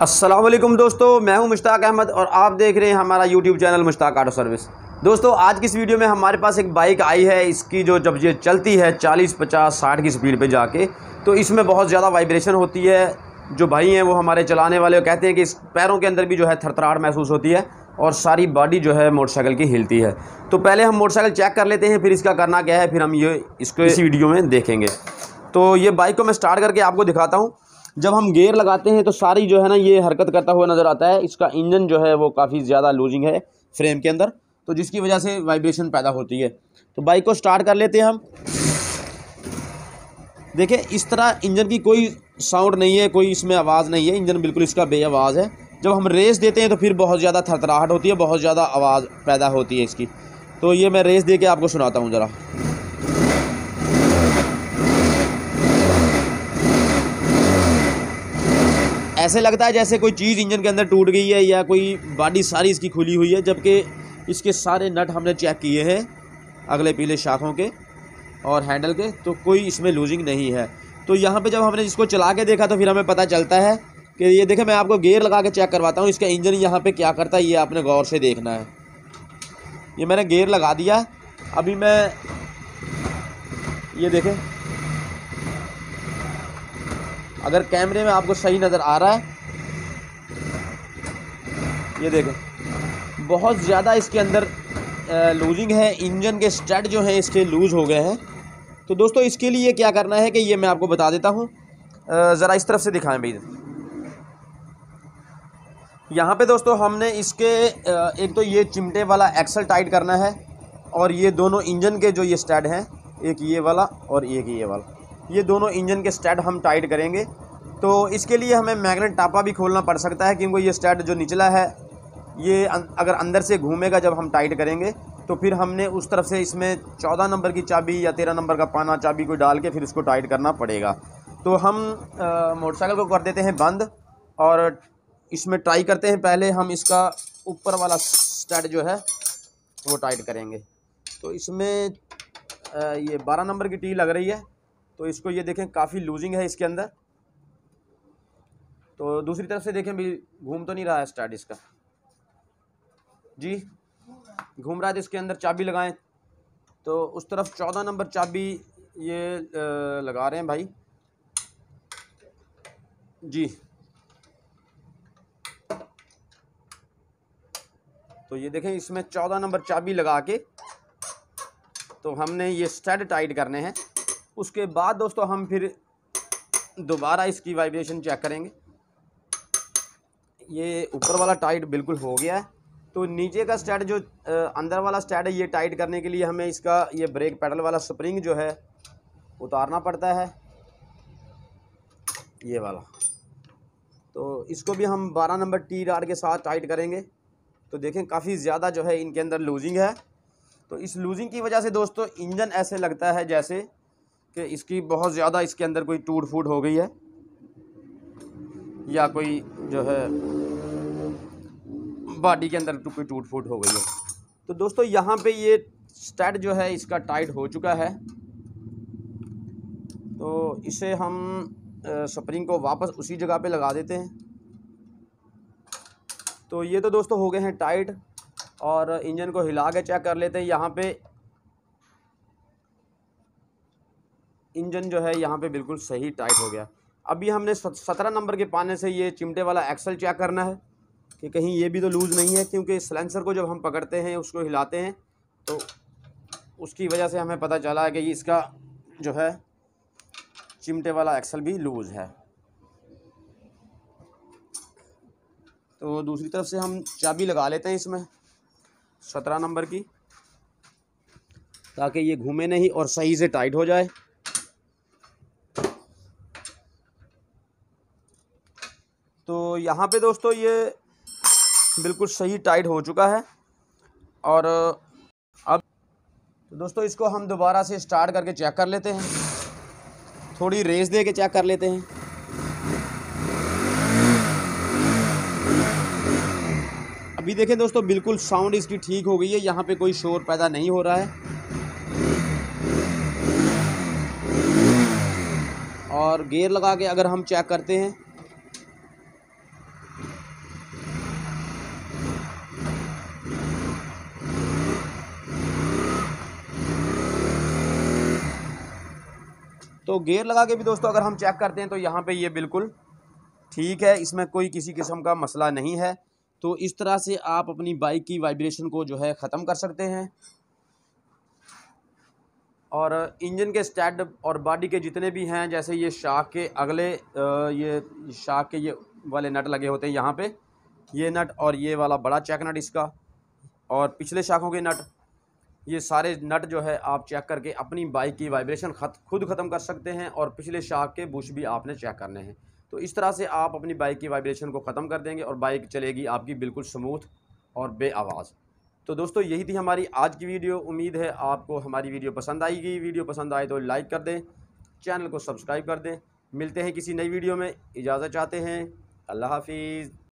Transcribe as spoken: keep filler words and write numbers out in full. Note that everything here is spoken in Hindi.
अस्सलामुअलैकुम दोस्तों, मैं हूं मुश्ताक अहमद और आप देख रहे हैं हमारा YouTube channel Mushtaq auto service. दोस्तों, आज की इस वीडियो में हमारे पास एक बाइक आई है। इसकी जो जब ये चलती है चालीस पचास साठ की स्पीड पे जाके, तो इसमें बहुत ज़्यादा वाइब्रेशन होती है। जो भाई हैं वो हमारे चलाने वाले कहते हैं कि इस पैरों के अंदर भी जो है थरथराहट महसूस होती है और सारी बॉडी जो है मोटरसाइकिल की हिलती है। तो पहले हम मोटरसाइकिल चेक कर लेते हैं, फिर इसका करना क्या है, फिर हम ये इसको इसी वीडियो में देखेंगे। तो ये बाइक को मैं स्टार्ट करके आपको दिखाता हूँ। जब हम गियर लगाते हैं तो सारी जो है ना ये हरकत करता हुआ नज़र आता है। इसका इंजन जो है वो काफ़ी ज़्यादा लूजिंग है फ्रेम के अंदर, तो जिसकी वजह से वाइब्रेशन पैदा होती है। तो बाइक को स्टार्ट कर लेते हैं हम। देखें, इस तरह इंजन की कोई साउंड नहीं है, कोई इसमें आवाज़ नहीं है। इंजन बिल्कुल इसका बेआवाज़ है। जब हम रेस देते हैं तो फिर बहुत ज़्यादा थरथराहट होती है, बहुत ज़्यादा आवाज़ पैदा होती है इसकी। तो ये मैं रेस दे के आपको सुनाता हूँ ज़रा। ऐसे लगता है जैसे कोई चीज़ इंजन के अंदर टूट गई है या कोई बॉडी सारी इसकी खुली हुई है, जबकि इसके सारे नट हमने चेक किए हैं, अगले पीले शाखों के और हैंडल के, तो कोई इसमें लूजिंग नहीं है। तो यहाँ पे जब हमने इसको चला के देखा तो फिर हमें पता चलता है कि ये देखें, मैं आपको गियर लगा के चेक करवाता हूँ इसका इंजन यहाँ पे क्या करता है, ये आपने गौर से देखना है। ये मैंने गियर लगा दिया। अभी मैं ये देखें, अगर कैमरे में आपको सही नज़र आ रहा है, ये देखें बहुत ज़्यादा इसके अंदर लूजिंग है। इंजन के स्टड जो हैं इसके लूज़ हो गए हैं। तो दोस्तों, इसके लिए क्या करना है कि ये मैं आपको बता देता हूँ। ज़रा इस तरफ से दिखाएं भाई। यहाँ पे दोस्तों हमने इसके एक तो ये चिमटे वाला एक्सल टाइट करना है, और ये दोनों इंजन के जो ये स्टड हैं, एक ये वाला और एक ये वाला, ये दोनों इंजन के स्टड हम टाइट करेंगे। तो इसके लिए हमें मैग्नेट टापा भी खोलना पड़ सकता है, क्योंकि ये स्टड जो निचला है ये अगर अंदर से घूमेगा जब हम टाइट करेंगे, तो फिर हमने उस तरफ से इसमें चौदह नंबर की चाबी या तेरह नंबर का पाना चाबी को डाल के फिर इसको टाइट करना पड़ेगा। तो हम मोटरसाइकिल को कर देते हैं बंद और इसमें ट्राई करते हैं। पहले हम इसका ऊपर वाला स्टड जो है वो टाइट करेंगे। तो इसमें आ, ये बारह नंबर की टी लग रही है, तो इसको ये देखें काफ़ी लूजिंग है इसके अंदर। तो दूसरी तरफ से देखें भी, घूम तो नहीं रहा है स्टार्ट इसका जी, घूम रहा है। तो इसके अंदर चाबी लगाएं, तो उस तरफ चौदह नंबर चाबी ये लगा रहे हैं भाई जी। तो ये देखें, इसमें चौदह नंबर चाबी लगा के तो हमने ये स्टड टाइट करने हैं। उसके बाद दोस्तों हम फिर दोबारा इसकी वाइब्रेशन चेक करेंगे। ये ऊपर वाला टाइट बिल्कुल हो गया है। तो नीचे का स्टड जो अंदर वाला स्टड है, ये टाइट करने के लिए हमें इसका ये ब्रेक पैडल वाला स्प्रिंग जो है उतारना पड़ता है, ये वाला। तो इसको भी हम बारह नंबर टी राड के साथ टाइट करेंगे। तो देखें काफ़ी ज़्यादा जो है इनके अंदर लूजिंग है। तो इस लूजिंग की वजह से दोस्तों इंजन ऐसे लगता है जैसे कि इसकी बहुत ज़्यादा इसके अंदर कोई टूट फूट हो गई है, या कोई जो है बॉडी के अंदर कोई टूट फूट हो गई है। तो दोस्तों यहाँ पे ये स्टड जो है इसका टाइट हो चुका है। तो इसे हम स्प्रिंग को वापस उसी जगह पे लगा देते हैं। तो ये तो दोस्तों हो गए हैं टाइट, और इंजन को हिला के चेक कर लेते हैं। यहाँ पे इंजन जो है यहाँ पे बिल्कुल सही टाइट हो गया। अभी हमने सत्रह नंबर के पाने से ये चिमटे वाला एक्सल चेक करना है कि कहीं ये भी तो लूज़ नहीं है, क्योंकि सिलेंसर को जब हम पकड़ते हैं, उसको हिलाते हैं, तो उसकी वजह से हमें पता चला है कि इसका जो है चिमटे वाला एक्सल भी लूज़ है। तो दूसरी तरफ से हम चाबी लगा लेते हैं इसमें सत्रह नंबर की, ताकि ये घूमे नहीं और सही से टाइट हो जाए। तो यहाँ पे दोस्तों ये बिल्कुल सही टाइट हो चुका है। और अब तो दोस्तों इसको हम दोबारा से स्टार्ट करके चेक कर लेते हैं, थोड़ी रेस दे के चेक कर लेते हैं। अभी देखें दोस्तों, बिल्कुल साउंड इसकी ठीक हो गई है, यहाँ पे कोई शोर पैदा नहीं हो रहा है। और गियर लगा के अगर हम चेक करते हैं तो गियर लगा के भी दोस्तों अगर हम चेक करते हैं तो यहाँ पे ये बिल्कुल ठीक है, इसमें कोई किसी किस्म का मसला नहीं है। तो इस तरह से आप अपनी बाइक की वाइब्रेशन को जो है ख़त्म कर सकते हैं। और इंजन के स्टड और बॉडी के जितने भी हैं, जैसे ये शाक के अगले ये शाक के ये वाले नट लगे होते हैं यहाँ पे, ये नट और ये वाला बड़ा चेक नट इसका, और पिछले शाखों के नट, ये सारे नट जो है आप चेक करके अपनी बाइक की वाइब्रेशन खत खुद ख़त्म कर सकते हैं। और पिछले शाख के बुश भी आपने चेक करने हैं। तो इस तरह से आप अपनी बाइक की वाइब्रेशन को ख़त्म कर देंगे और बाइक चलेगी आपकी बिल्कुल स्मूथ और बे आवाज़। तो दोस्तों यही थी हमारी आज की वीडियो। उम्मीद है आपको हमारी वीडियो पसंद आएगी। वीडियो पसंद आए तो लाइक कर दें, चैनल को सब्सक्राइब कर दें। मिलते हैं किसी नई वीडियो में, इजाज़त चाहते हैं। अल्लाह हाफिज़।